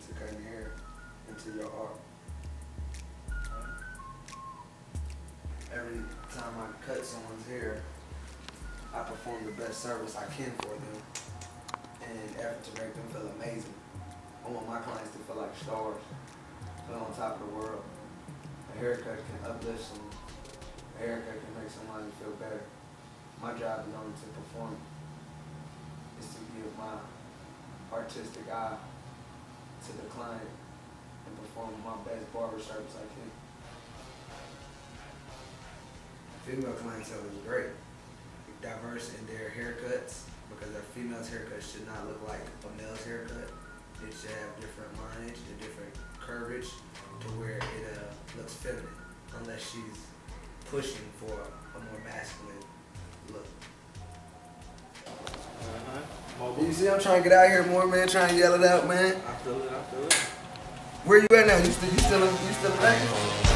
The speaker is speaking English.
into cutting hair, into your art. Every time I cut someone's hair, I perform the best service I can for them in an effort to make them feel amazing. I want my clients to feel like stars, feel on top of the world. A haircut can uplift someone. A haircut can make somebody feel better. My job is only to perform. Is to give my artistic eye to the client and perform my best barber service I can. Female clientele is great, diverse in their haircuts, because a female's haircut should not look like a male's haircut. It should have different lineage and different curvage to where it looks feminine, unless she's pushing for a more masculine look. You see, I'm trying to get out here more, man. Trying to yell it out, man. I feel it. Where you at now? You still in Vegas?